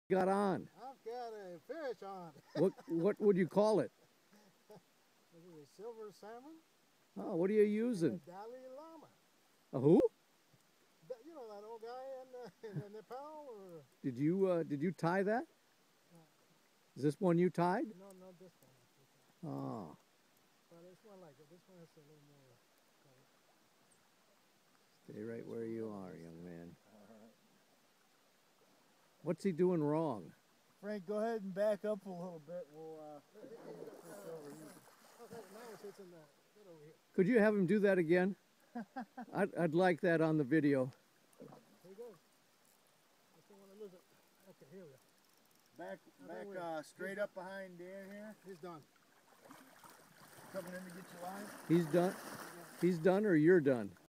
got on? I've got a fish on. What would you call it? This is a silver salmon Oh, what are you and using? a Dalai Lama. A who? You know that old guy in Nepal? Or, Did you tie that? no, Is this one you tied? no, not this one. Oh, But this one like it. This one has a little more color. stay right where you are, young man. What's he doing wrong? Frank, go ahead and back up a little bit. We'll switch over here. Okay, now it sits in the bit over here. Could you have him do that again? I'd like that on the video. Here he goes. I still want to lose it. Okay, here we go. Back straight up behind Dan here. He's done. Coming in to get your line. He's done. He's done, or you're done?